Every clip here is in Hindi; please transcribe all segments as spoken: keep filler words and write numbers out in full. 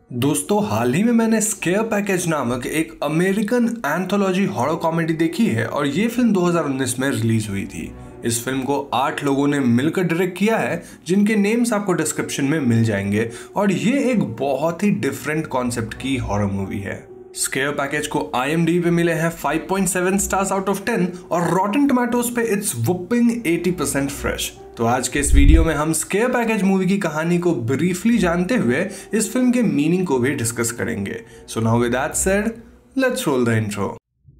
दोस्तों, हाल ही में मैंने स्केयर पैकेज नामक एक अमेरिकन एंथोलॉजी हॉरर कॉमेडी देखी है और ये फिल्म दो हज़ार उन्नीस में रिलीज हुई थी। इस फिल्म को आठ लोगों ने मिलकर डायरेक्ट किया है, जिनके नेम्स आपको डिस्क्रिप्शन में मिल जाएंगे। और ये एक बहुत ही डिफरेंट कॉन्सेप्ट की हॉरर मूवी है। स्केयर पैकेज को आई एम डी बी पे मिले हैं five point seven stars out of ten और रॉटन टोमेटोज पे it's whopping eighty percent fresh. तो आज के इस वीडियो में हम स्केयर पैकेज मूवी की कहानी को ब्रीफली जानते हुए इस फिल्म के मीनिंग को भी डिस्कस करेंगे। So now with that said, let's roll the intro.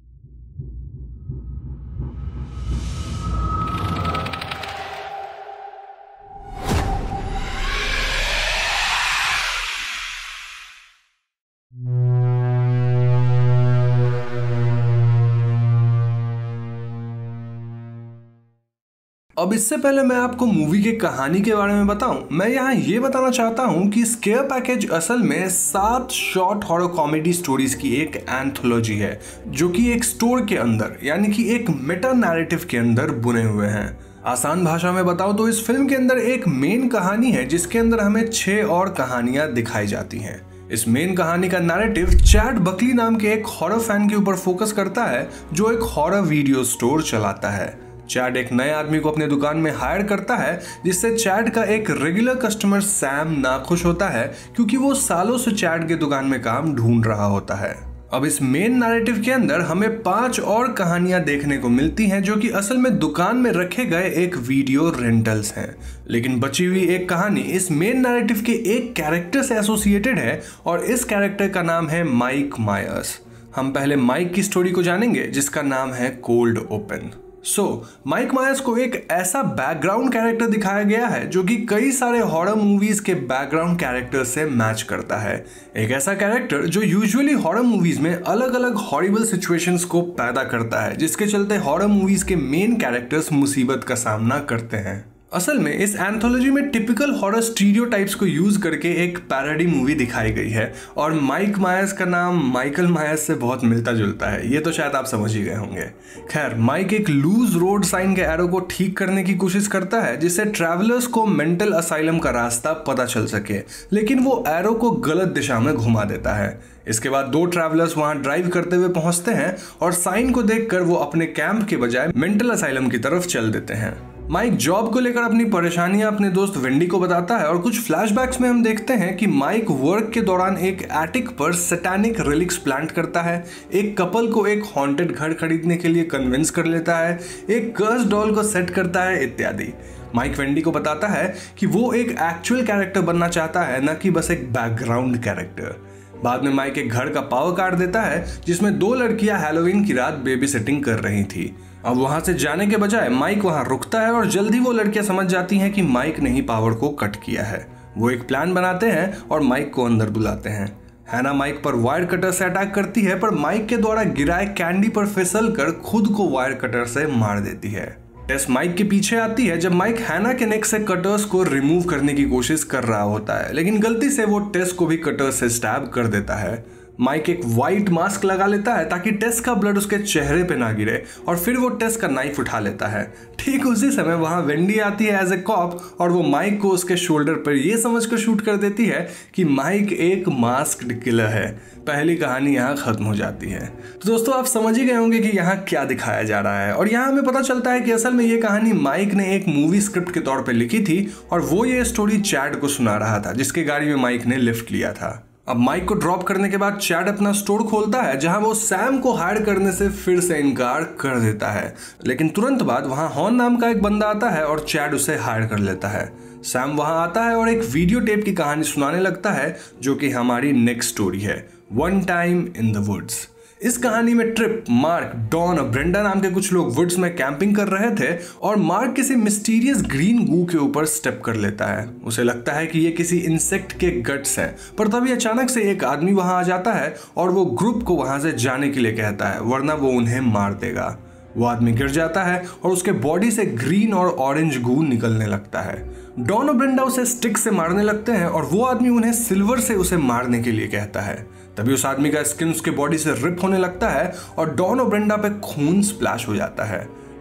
अब इससे पहले मैं आपको मूवी की कहानी के बारे में बताऊं, मैं यहाँ ये बताना चाहता हूँ कि स्केयर पैकेज असल में सात शॉर्ट हॉरर कॉमेडी स्टोरीज की एक एंथोलॉजी है, जो कि एक स्टोर के अंदर यानी कि एक मेटा नैरेटिव के अंदर बुने हुए हैं। आसान भाषा में बताऊं तो इस फिल्म के अंदर एक मेन कहानी है, जिसके अंदर हमें छह और कहानियां दिखाई जाती हैं। इस मेन कहानी का नैरेटिव चैड बकली नाम के एक हॉरर फैन के ऊपर फोकस करता है, जो एक हॉरर वीडियो स्टोर चलाता है। चैड एक नए आदमी को अपने दुकान में हायर करता है, जिससे चैड का एक रेगुलर कस्टमर सैम नाखुश होता है, क्योंकि वो सालों से चैड के दुकान में काम ढूंढ रहा होता है। अब इस मेन नैरेटिव के अंदर हमें पांच और कहानियां देखने को मिलती हैं, जो कि असल में दुकान में रखे गए एक वीडियो रेंटल्स हैं। लेकिन बची हुई एक कहानी इस मेन नैरेटिव के एक कैरेक्टर से एसोसिएटेड है और इस कैरेक्टर का नाम है माइक मायर्स। हम पहले माइक की स्टोरी को जानेंगे, जिसका नाम है cold open. So Mike Myers को एक ऐसा बैकग्राउंड कैरेक्टर दिखाया गया है, जो कि कई सारे हॉरर मूवीज के बैकग्राउंड कैरेक्टर से मैच करता है। एक ऐसा कैरेक्टर जो यूजुअली हॉरर मूवीज में अलग अलग हॉरिबल सिचुएशंस को पैदा करता है, जिसके चलते हॉरर मूवीज के मेन कैरेक्टर्स मुसीबत का सामना करते हैं। असल में इस एंथोलॉजी में टिपिकल हॉरर स्टीरियोटाइप्स को यूज करके एक पैरोडी मूवी दिखाई गई है और माइक मायर्स का नाम माइकल मायर्स से बहुत मिलता जुलता है, ये तो शायद आप समझ ही गए होंगे। खैर, माइक एक लूज रोड साइन के एरो को ठीक करने की कोशिश करता है, जिससे ट्रैवलर्स को मेंटल असाइलम का रास्ता पता चल सके, लेकिन वो एरो को गलत दिशा में घुमा देता है। इसके बाद दो ट्रैवलर्स वहां ड्राइव करते हुए पहुंचते हैं और साइन को देखकर वो अपने कैंप के बजाय मेंटल असाइलम की तरफ चल देते हैं। माइक जॉब को लेकर अपनी परेशानियां अपने दोस्त वेंडी को बताता है और कुछ फ्लैशबैक्स में हम देखते हैं कि माइक वर्क के दौरान एक एटिक पर सैटानिक रिलिक्स प्लांट करता है, एक कपल को एक हॉन्टेड घर खरीदने के लिए कन्विंस कर लेता है, एक कर्स डॉल को सेट करता है इत्यादि। माइक वेंडी को बताता है कि वो एक एक्चुअल कैरेक्टर बनना चाहता है, न कि बस एक बैकग्राउंड कैरेक्टर। बाद में माइक एक घर का पावर काट देता है, जिसमें दो लड़कियां हैलोवीन की रात बेबी सिटिंग कर रही थी। अब वहां से जाने के बजाय माइक वहां रुकता है और जल्दी वो लड़कियां समझ जाती हैं कि माइक ने ही पावर को कट किया है। वो एक प्लान बनाते हैं और माइक को अंदर बुलाते हैं। हैना माइक पर वायर कटर से अटैक करती है, पर माइक के द्वारा गिराए कैंडी पर फिसल कर खुद को वायर कटर से मार देती है। टेस माइक के पीछे आती है जब माइक हैना के नेक से कटर्स को रिमूव करने की कोशिश कर रहा होता है, लेकिन गलती से वो टेस को भी कटर से स्टैब कर देता है। माइक एक वाइट मास्क लगा लेता है ताकि टेस का ब्लड उसके चेहरे पे ना गिरे और फिर वो टेस का नाइफ उठा लेता है। ठीक उसी समय वहां वेंडी आती है एज ए कॉप और वो माइक को उसके शोल्डर पर ये समझकर शूट कर देती है कि माइक एक मास्क्ड किलर है। पहली कहानी यहाँ खत्म हो जाती है। तो दोस्तों, आप समझ ही गए होंगे कि यहाँ क्या दिखाया जा रहा है और यहाँ हमें पता चलता है कि असल में ये कहानी माइक ने एक मूवी स्क्रिप्ट के तौर पर लिखी थी और वो ये स्टोरी चैड को सुना रहा था, जिसके गाड़ी में माइक ने लिफ्ट लिया था। अब माइक को ड्रॉप करने के बाद चैड अपना स्टोर खोलता है, जहां वो सैम को हायर करने से फिर से इनकार कर देता है, लेकिन तुरंत बाद वहां हॉर्न नाम का एक बंदा आता है और चैड उसे हायर कर लेता है। सैम वहां आता है और एक वीडियो टेप की कहानी सुनाने लगता है, जो कि हमारी नेक्स्ट स्टोरी है, one time in the woods. इस कहानी में ट्रिप, मार्क, डॉन और ब्रेंडा नाम के कुछ लोग वुड्स में कैंपिंग कर रहे थे और मार्क किसी मिस्टीरियस ग्रीन गू के ऊपर स्टेप कर लेता है। उसे लगता है कि ये किसी इंसेक्ट के गट्स हैं, पर तभी अचानक से एक आदमी वहां आ जाता है और वो ग्रुप को वहां से जाने के लिए कहता है, वरना वो उन्हें मार देगा। वो आदमी गिर जाता है और उसके बॉडी से ग्रीन और ऑरेंज गू निकलने लगता है। डॉन और ब्रेंडा उसे स्टिक से मारने लगते हैं और वो आदमी उन्हें सिल्वर से उसे मारने के लिए कहता है। तभी उस आदमी का स्किन उसके बॉडी से रिप होने लगता है और डॉन और ब्रेंडा पे खून स्प्लैश हो जाता है।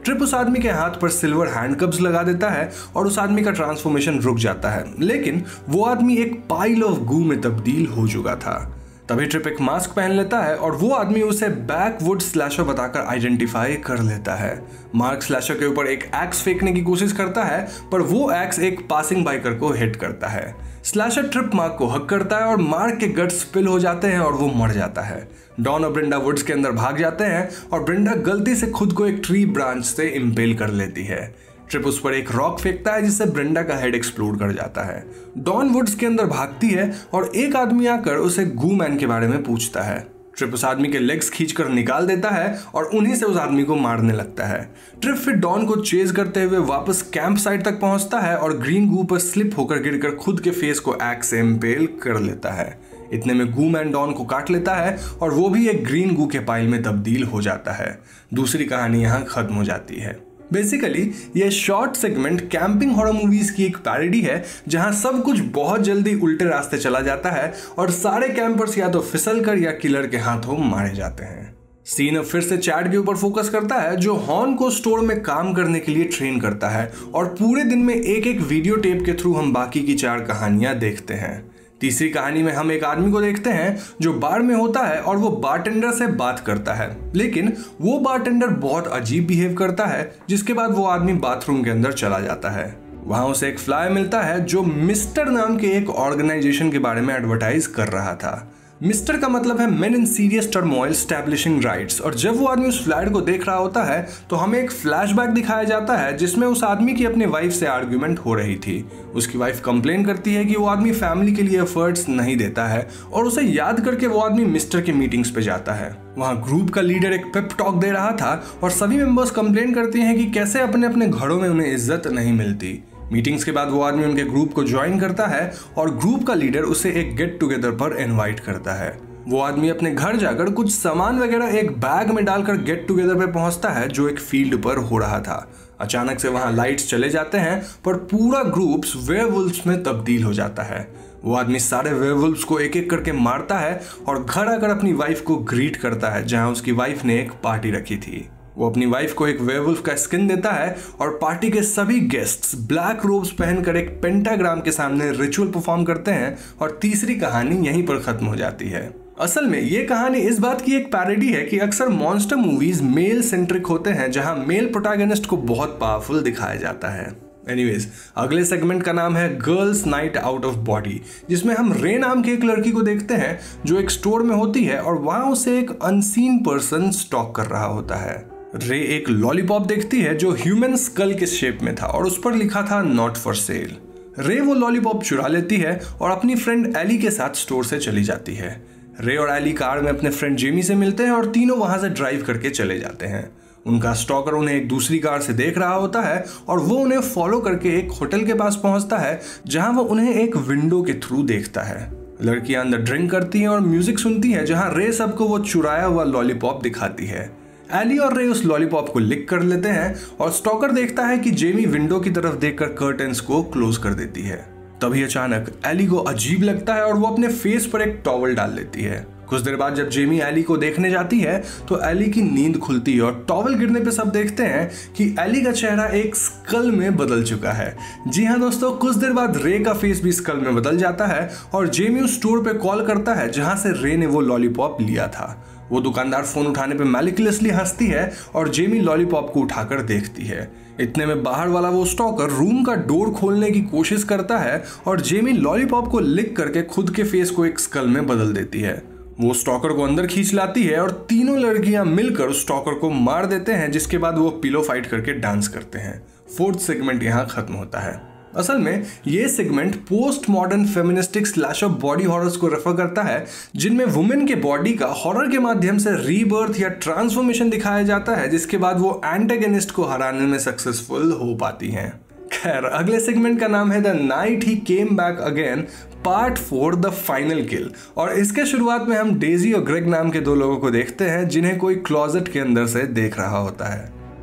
ट्रिप उस आदमी के हाथ पर सिल्वर हैंडकप्स लगा देता है और उस आदमी का ट्रांसफॉर्मेशन रुक जाता है, लेकिन वो आदमी एक पाइल ऑफ गू में तब्दील हो चुका था। तभी ट्रिप एक मास्क पहन लेता है और वो आदमी उसे बैकवुड स्लैशर बताकर आइडेंटिफाई कर लेता है। मार्क स्लैशर के ऊपर एक एक्स फेंकने की कोशिश करता है, पर वो एक्स एक पासिंग बाइकर को हिट करता है। स्लैशर ट्रिप मार्क को हक करता है और मार्क के गट्स स्पिल हो जाते हैं और वो मर जाता है। डॉन और ब्रेंडा वुड्स के अंदर भाग जाते हैं और ब्रेंडा गलती से खुद को एक ट्री ब्रांच से इम्पेल कर लेती है। ट्रिप उस पर एक रॉक फेंकता है जिससे ब्रेंडा का हेड एक्सप्लोड कर जाता है। डॉन वुड्स के अंदर भागती है और एक आदमी आकर उसे गू मैन के बारे में पूछता है। ट्रिप उस आदमी के लेग्स खींचकर निकाल देता है और उन्हीं से उस आदमी को मारने लगता है। ट्रिप फिर डॉन को चेज करते हुए वापस कैंप साइट तक पहुंचता है और ग्रीन गू पर स्लिप होकर गिरकर खुद के फेस को एक्स से इम्पेल कर लेता है। इतने में गू मैन डॉन को काट लेता है और वो भी एक ग्रीन गू के पाइल में तब्दील हो जाता है। दूसरी कहानी यहाँ खत्म हो जाती है। बेसिकली ये short segment camping horror movies की एक पैरोडी है जहां सब कुछ बहुत जल्दी उल्टे रास्ते चला जाता है और सारे कैंपर्स या तो फिसल कर या किलर के हाथों मारे जाते हैं। सीन अब फिर से चैड के ऊपर फोकस करता है जो हॉर्न को स्टोर में काम करने के लिए ट्रेन करता है और पूरे दिन में एक एक वीडियो टेप के थ्रू हम बाकी की चार कहानियां देखते हैं। तीसरी कहानी में हम एक आदमी को देखते हैं जो बार में होता है और वो बारटेंडर से बात करता है, लेकिन वो बारटेंडर बहुत अजीब बिहेव करता है, जिसके बाद वो आदमी बाथरूम के अंदर चला जाता है। वहां उसे एक फ्लायर मिलता है जो मिस्टर नाम के एक ऑर्गेनाइजेशन के बारे में एडवर्टाइज कर रहा था। मिस्टर का मतलब है men in serious turmoil establishing rights. और जब वो आदमी उस फ्लायर को देख रहा होता है तो हमें एक फ्लैशबैक दिखाया जाता है जिसमें उस आदमी की अपनी वाइफ से आर्ग्यूमेंट हो रही थी। उसकी वाइफ कंप्लेन करती है कि वो आदमी फैमिली के लिए एफर्ट्स नहीं देता है और उसे याद करके वो आदमी मिस्टर के मीटिंग्स पे जाता है। वहाँ ग्रुप का लीडर एक पेप टॉक दे रहा था और सभी मेंबर्स कंप्लेन करते हैं कि कैसे अपने अपने घरों में उन्हें इज्जत नहीं मिलती। मीटिंग्स के बाद वो आदमी उनके ग्रुप को ज्वाइन करता है और ग्रुप का लीडर उसे एक गेट टुगेदर पर इनवाइट करता है। वो आदमी अपने घर जाकर कुछ सामान वगैरह एक बैग में डालकर गेट टुगेदर पे पहुंचता है जो एक फील्ड पर हो रहा था। अचानक से वहां लाइट्स चले जाते हैं पर पूरा ग्रुप वेयरवुल्व्स में तब्दील हो जाता है। वो आदमी सारे वेयरवुल्व्स को एक एक करके मारता है और घर आकर अपनी वाइफ को ग्रीट करता है जहां उसकी वाइफ ने एक पार्टी रखी थी। वो अपनी वाइफ को एक वेयरवुल्फ का स्किन देता है और पार्टी के सभी गेस्ट्स ब्लैक रोब्स पहनकर एक पेंटाग्राम के सामने रिचुअल परफॉर्म करते हैं और तीसरी कहानी यहीं पर खत्म हो जाती है। असल में ये कहानी इस बात की एक पैरोडी है कि अक्सर मॉन्स्टर मूवीज मेल सेंट्रिक होते हैं जहां मेल प्रोटैगनिस्ट को बहुत पावरफुल दिखाया जाता है। एनीवेज, अगले सेगमेंट का नाम है girls night out of body, जिसमें हम रे नाम की एक लड़की को देखते हैं जो एक स्टोर में होती है और वहां उसे एक अनसीन पर्सन स्टॉक कर रहा होता है। रे एक लॉलीपॉप देखती है जो ह्यूमन स्कल के शेप में था और उस पर लिखा था नॉट फॉर सेल। रे वो लॉलीपॉप चुरा लेती है और अपनी फ्रेंड एली के साथ स्टोर से चली जाती है। रे और एली कार में अपने फ्रेंड जेमी से मिलते हैं और तीनों वहां से ड्राइव करके चले जाते हैं। उनका स्टॉकर उन्हें एक दूसरी कार से देख रहा होता है और वो उन्हें फॉलो करके एक होटल के पास पहुंचता है जहां वो उन्हें एक विंडो के थ्रू देखता है। लड़कियां अंदर ड्रिंक करती हैं और म्यूजिक सुनती हैं जहां रे सबको वो चुराया हुआ लॉलीपॉप दिखाती है। एली और रे उस लॉलीपॉप को लिक कर लेते हैं और स्टॉकर देखता है कि जेमी विंडो की तरफ देखकर कर्टन्स को क्लोज कर देती है। तभी अचानक एली को अजीब लगता है और वो अपने फेस पर एक टॉवल डाल लेती है। कुछ देर बाद जब जेमी एली को देखने जाती है तो एली की नींद खुलती है और टॉवल गिरने पे सब देखते हैं कि एली का चेहरा एक स्कल में बदल चुका है। जी हाँ दोस्तों, कुछ देर बाद रे का फेस भी स्कल में बदल जाता है और जेमी उस स्टोर पे कॉल करता है जहां से रे ने वो लॉलीपॉप लिया था। वो दुकानदार फोन उठाने पे मैलिकुलसली हंसती है और जेमी लॉलीपॉप को उठाकर देखती है। इतने में बाहर वाला वो स्टॉकर रूम का डोर खोलने की कोशिश करता है और जेमी लॉलीपॉप को लिक करके खुद के फेस को एक स्कल में बदल देती है। वो स्टॉकर को अंदर खींच लाती है और तीनों लड़कियां मिलकर उस स्टॉकर को मार देते हैं, जिसके बाद वो पिलो फाइट करके डांस करते हैं। फोर्थ सेगमेंट यहाँ खत्म होता है। असल में ये segment post modern feministic slasher body horrors को रेफर करता है जिनमें वुमेन के बॉडी का हॉरर के माध्यम से रीबर्थ या ट्रांसफॉर्मेशन दिखाया जाता है, जिसके बाद वो एंटेगनिस्ट को हराने में सक्सेसफुल हो पाती हैं। खैर, अगले सेगमेंट का नाम है the night he came back again part four the final kill. और इसके शुरुआत में हम डेजी और ग्रेग नाम के दो लोगों को देखते हैं जिन्हें कोई क्लोजेट के अंदर से देख रहा होता है।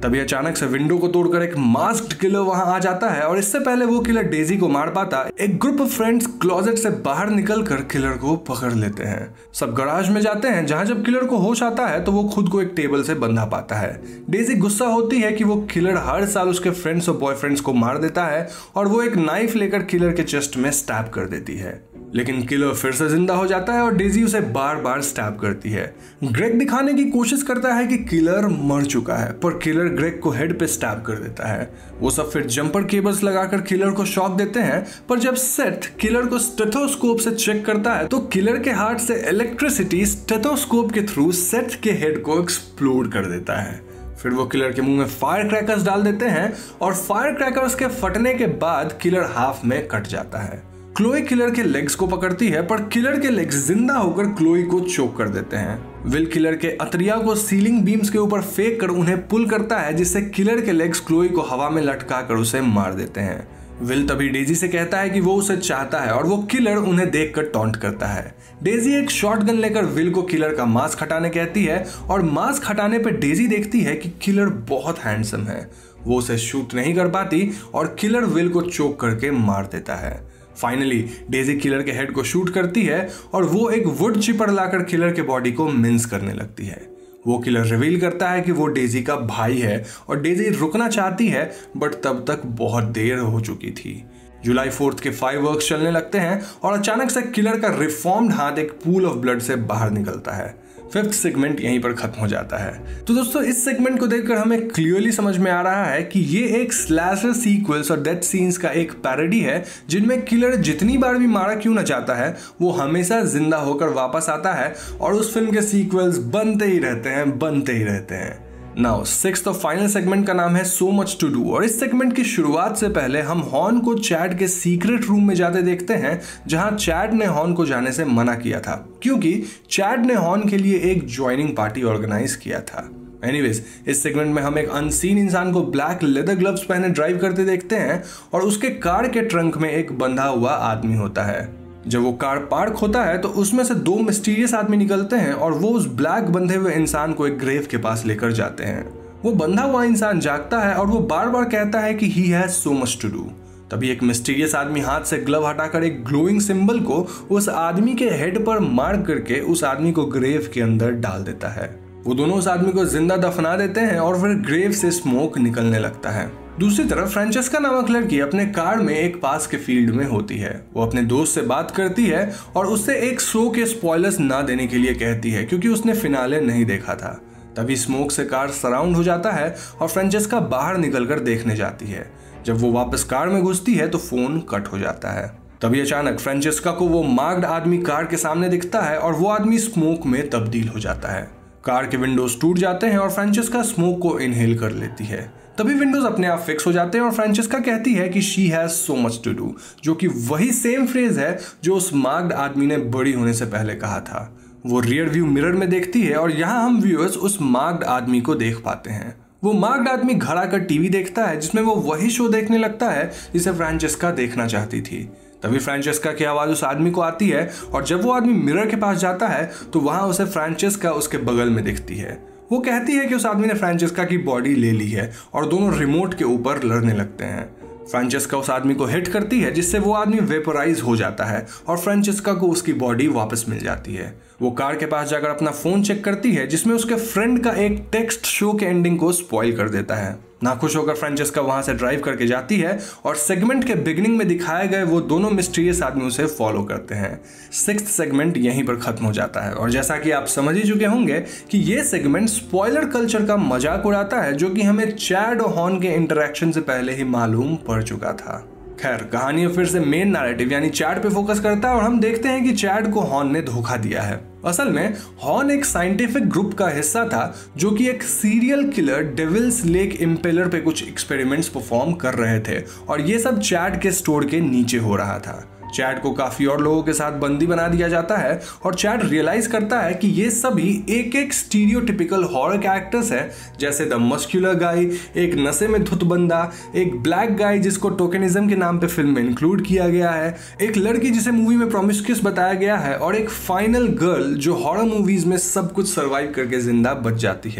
तभी अचानक से विंडो को तोड़कर एक मास्क्ड किलर वहां आ जाता है और इससे पहले वो किलर डेजी को मार पाता, एक ग्रुप ऑफ फ्रेंड्स क्लोजेट से बाहर निकलकर किलर को पकड़ लेते हैं। सब गराज में जाते हैं, जहां जब किलर को होश आता है तो वो खुद को एक टेबल से बंधा पाता है। डेजी गुस्सा होती है कि वो किलर हर साल उसके फ्रेंड्स और बॉयफ्रेंड्स को मार देता है और वो एक नाइफ लेकर किलर के चेस्ट में स्टैब कर देती है, लेकिन किलर फिर से जिंदा हो जाता है और डेजी उसे बार बार स्टैब करती है। ग्रेग दिखाने की कोशिश करता है कि किलर मर चुका है, पर किलर ग्रेग को हेड पे स्टैब कर देता है। वो सब फिर जंपर केबल्स लगाकर किलर को शॉक देते हैं, पर जब सेथ किलर को स्टेथोस्कोप से चेक करता है तो किलर के हार्ट से इलेक्ट्रिसिटी स्टेथोस्कोप के थ्रू सेथ के हेड को एक्सप्लोड कर देता है। फिर वो किलर के मुंह में फायर क्रैकर्स डाल देते हैं और फायर क्रैकर्स के फटने के बाद किलर हाफ में कट जाता है। क्लोई किलर के लेग्स को पकड़ती है, पर किलर के लेग्स जिंदा होकर क्लोई को चोक कर देते हैं। विल किलर के अतरिया को सीलिंग बीम्स के ऊपर फेंक कर उन्हें पुल करता है, जिससे किलर के लेग्स क्लोई को हवा में लटका कर उसे मार देते हैं। विल तभी डेजी से कहता है कि वो उसे चाहता है और वो किलर उन्हें देखकर टॉन्ट करता है। डेजी एक शॉटगन लेकर विल को किलर का मास्क हटाने कहती है और मास्क हटाने पर डेजी देखती है कि किलर बहुत हैंडसम है। वो उसे शूट नहीं कर पाती और किलर विल को चोक करके मार देता है। फाइनली डेजी किलर के हेड को शूट करती है और वो एक वुड चिपर लाकर किलर के बॉडी को मिन्स करने लगती है। वो किलर रिवील करता है कि वो डेजी का भाई है और डेजी रुकना चाहती है, बट तब तक बहुत देर हो चुकी थी। जुलाई फोर्थ के फायरवर्क्स चलने लगते हैं और अचानक से किलर का रिफॉर्म्ड हाथ एक पूल ऑफ ब्लड से बाहर निकलता है। फिफ्थ सेगमेंट यहीं पर खत्म हो जाता है। तो दोस्तों इस सेगमेंट को देखकर हमें क्लियरली समझ में आ रहा है कि ये एक स्लैशर सीक्वल्स और डेथ सीन्स का एक पैरोडी है, जिनमें किलर जितनी बार भी मारा क्यों ना चाहता है वो हमेशा जिंदा होकर वापस आता है और उस फिल्म के सीक्वल्स बनते ही रहते हैं बनते ही रहते हैं। नाउ सिक्स्थ और फाइनल सेगमेंट का नाम है सो मच टू डू और इस सेगमेंट की शुरुआत से पहले हम हॉर्न को चैड के सीक्रेट रूम में जाते देखते हैं, जहां चैड ने हॉर्न को जाने से मना किया था क्योंकि चैड ने हॉर्न के लिए एक ज्वाइनिंग पार्टी ऑर्गेनाइज किया था। एनीवेज इस सेगमेंट में हम एक अनसीन इंसान को ब्लैक लेदर ग्लव्स पहने ड्राइव करते देखते हैं और उसके कार के ट्रंक में एक बंधा हुआ आदमी होता है। जब वो कार पार्क होता है तो उसमें से दो मिस्टीरियस आदमी निकलते हैं और वो उस ब्लैक बंधे हुए इंसान को एक ग्रेव के पास लेकर जाते हैं। वो बंधा हुआ इंसान जागता है और वो बार बार कहता है कि he has so much to do. तभी एक मिस्टीरियस आदमी हाथ से ग्लव हटाकर एक ग्लोइंग सिंबल को उस आदमी के हेड पर मार्क करके उस आदमी को ग्रेव के अंदर डाल देता है। वो दोनों उस आदमी को जिंदा दफना देते हैं और फिर ग्रेव से स्मोक निकलने लगता है। दूसरी तरफ फ्रांचेस्का नामक लड़की अपने कार में एक पास के फील्ड में होती है। वो अपने दोस्त से बात करती है और उससे एक शो के स्पॉयलर्स ना देने के लिए कहती है क्योंकि उसने फिनाले नहीं देखा था। तभी स्मोक से कार सराउंड हो जाता है और फ्रांचेस्का बाहर निकलकर देखने जाती है। जब वो वापस कार में घुसती है तो फोन कट हो जाता है। तभी अचानक फ्रांचेस्का को वो मार्क्ड आदमी कार के सामने दिखता है और वो आदमी स्मोक में तब्दील हो जाता है। कार के विंडोज टूट जाते हैं और फ्रांचेस्का स्मोक को इनहेल कर लेती है। तभी विंडोज अपने आप फिक्स हो जाते हैं और फ्रांचेस्का कहती है कि she has so much to do, जो कि वही सेम फ्रेज है जो उस मार्क्ड आदमी ने बड़ी होने से पहले कहा था। वो रियर व्यू मिरर में देखती है और यहाँ हम व्यूअर्स उस मार्क्ड आदमी को देख पाते हैं। वो मार्क्ड आदमी घर आकर टीवी देखता है जिसमें वो वही शो देखने लगता है जिसे फ्रांचेस्का देखना चाहती थी। तभी फ्रांचेस्का की आवाज उस आदमी को आती है और जब वो आदमी मिरर के पास जाता है तो वहां उसे फ्रांचेस्का उसके बगल में दिखती है। वो कहती है कि उस आदमी ने फ्रांचेस्का की बॉडी ले ली है और दोनों रिमोट के ऊपर लड़ने लगते हैं। फ्रांचेस्का उस आदमी को हिट करती है जिससे वो आदमी वेपोराइज हो जाता है और फ्रांचेस्का को उसकी बॉडी वापस मिल जाती है। वो कार के पास जाकर अपना फोन चेक करती है जिसमें उसके फ्रेंड का एक टेक्स्ट शो के एंडिंग को स्पॉइल कर देता है। नाखुश होकर फ्रांचेस्का वहां से ड्राइव करके जाती है और सेगमेंट के बिगिनिंग में दिखाए गए वो दोनों मिस्टीरियस आदमी उसे फॉलो करते हैं। सिक्स्थ सेगमेंट यहीं पर खत्म हो जाता है और जैसा कि आप समझ ही चुके होंगे कि ये सेगमेंट स्पॉइलर कल्चर का मजाक उड़ाता है, जो कि हमें चैड और हॉर्न के इंटरेक्शन से पहले ही मालूम पड़ चुका था। खैर कहानी फिर से मेन नैरेटिव यानी चैड पे फोकस करता है और हम देखते हैं कि चैड को हॉर्न ने धोखा दिया है। असल में हॉर्न एक साइंटिफिक ग्रुप का हिस्सा था जो कि एक serial killer Devil's Lake Impaler पे कुछ एक्सपेरिमेंट्स परफॉर्म कर रहे थे और ये सब चैड के स्टोर के नीचे हो रहा था। चैड को काफी और लोगों के साथ बंदी बना दिया जाता है और चैड रियलाइज करता है कि ये सभी एक एक स्टीरियोटिपिकल हॉरर कैरेक्टर्स हैं, जैसे द मस्कुलर गाय, एक नशे में धुत बंदा, एक ब्लैक गाय जिसको टोकेनिज्म के नाम पे फिल्म में इंक्लूड किया गया है, एक लड़की जिसे मूवी में प्रोमिस्क्यूअस बताया गया है और एक फाइनल गर्ल जो हॉरर मूवीज में सब कुछ सर्वाइव करके जिंदा बच जाती है।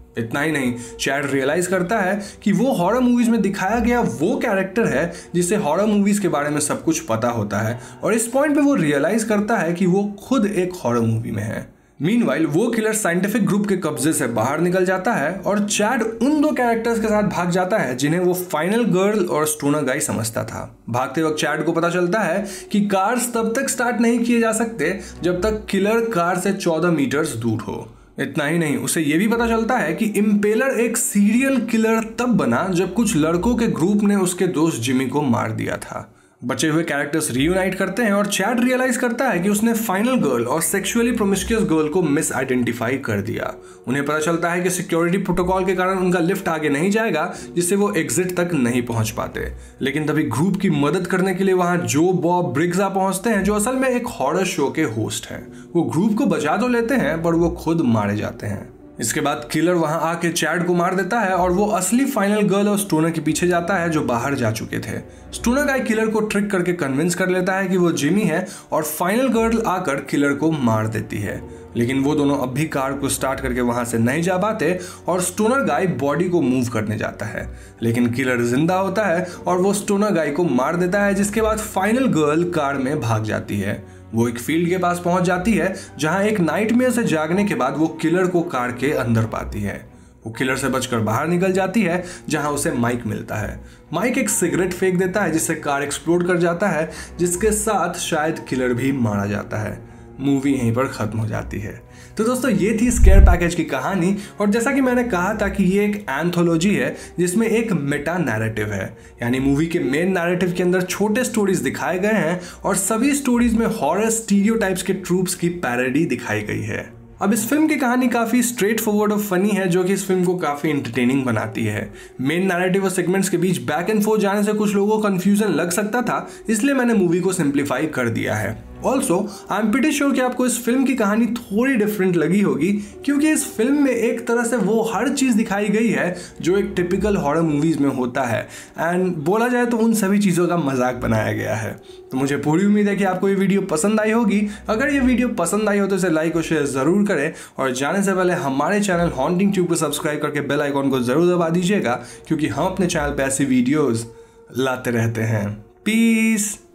इतना ही नहीं, चैड रियलाइज करता है कि वो हॉरर मूवीज में दिखाया गया वो कैरेक्टर है जिसे हॉरर मूवीज के बारे में सब कुछ पता होता है, और इस पॉइंट पे वो रियलाइज करता है कि वो खुद एक हॉरर मूवी में है। मीनवाइल वो किलर साइंटिफिक ग्रुप के कब्जे से बाहर निकल जाता है और चैड उन दो कैरेक्टर्स के साथ भाग जाता है जिन्हें वो फाइनल गर्ल और स्टोनर गाई समझता था। भागते वक्त चैड को पता चलता है कि कार्स तब तक स्टार्ट नहीं किए जा सकते जब तक किलर कार से चौदह मीटर्स दूर हो। इतना ही नहीं, उसे यह भी पता चलता है कि इम्पेलर एक सीरियल किलर तब बना जब कुछ लड़कों के ग्रुप ने उसके दोस्त जिमी को मार दिया था। बचे हुए कैरेक्टर्स रियूनाइट करते हैं और चैड रियलाइज करता है कि उसने फाइनल गर्ल और सेक्सुअली प्रोमिस्क्यूअस गर्ल को मिस आइडेंटिफाई कर दिया। उन्हें पता चलता है कि सिक्योरिटी प्रोटोकॉल के कारण उनका लिफ्ट आगे नहीं जाएगा, जिससे वो एग्जिट तक नहीं पहुंच पाते। लेकिन तभी ग्रुप की मदद करने के लिए वहां जो बॉब ब्रिग्स आ पहुंचते हैं, जो असल में एक हॉरर शो के होस्ट हैं। वो ग्रुप को बचा तो लेते हैं पर वो खुद मारे जाते हैं। इसके बाद किलर वहां आके चैड को मार देता है और वो असली फाइनल गर्ल और स्टोनर के पीछे जाता है जो बाहर जा चुके थे। स्टोनर गाय किलर को ट्रिक करके कन्विंस कर लेता है कि वो जिमी है और फाइनल गर्ल आकर किलर को मार देती है। लेकिन वो दोनों अब भी कार को स्टार्ट करके वहां से नहीं जा पाते और स्टोनर गाय बॉडी को मूव करने जाता है, लेकिन किलर जिंदा होता है और वो स्टोनर गाय को मार देता है, जिसके बाद फाइनल गर्ल कार में भाग जाती है। वो एक फील्ड के पास पहुंच जाती है जहां एक नाइटमेयर से जागने के बाद वो किलर को कार के अंदर पाती है। वो किलर से बचकर बाहर निकल जाती है जहां उसे माइक मिलता है। माइक एक सिगरेट फेंक देता है जिससे कार एक्सप्लोड कर जाता है, जिसके साथ शायद किलर भी मारा जाता है। मूवी यहीं पर खत्म हो जाती है। तो दोस्तों ये थी स्केयर पैकेज की कहानी, और जैसा कि मैंने कहा था कि ये एक एंथोलॉजी है जिसमें एक मेटा नैरेटिव है, यानी मूवी के मेन नैरेटिव के अंदर छोटे स्टोरीज दिखाए गए हैं और सभी स्टोरीज में हॉरर स्टीरियोटाइप्स के ट्रूप्स की पैरोडी दिखाई गई है। अब इस फिल्म की कहानी काफी स्ट्रेट फॉरवर्ड और फनी है, जो कि इस फिल्म को काफी एंटरटेनिंग बनाती है। मेन नैरेटिव और सेगमेंट्स के बीच बैक एंड फोर्थ जाने से कुछ लोगों को कंफ्यूजन लग सकता था, इसलिए मैंने मूवी को सिंप्लीफाई कर दिया है। Also I am pretty sure कि आपको इस फिल्म की कहानी थोड़ी डिफरेंट लगी होगी, क्योंकि इस फिल्म में एक तरह से वो हर चीज़ दिखाई गई है जो एक टिपिकल हॉरर मूवीज़ में होता है, एंड बोला जाए तो उन सभी चीज़ों का मजाक बनाया गया है। तो मुझे पूरी उम्मीद है कि आपको ये वीडियो पसंद आई होगी। अगर ये वीडियो पसंद आई हो तो इसे लाइक और शेयर ज़रूर करें, और जाने से पहले हमारे चैनल हॉन्टिंग ट्यूब को सब्सक्राइब करके बेल आइकॉन को ज़रूर दबा दीजिएगा, क्योंकि हम अपने चैनल पर ऐसी वीडियोज़ लाते रहते हैं। पीस।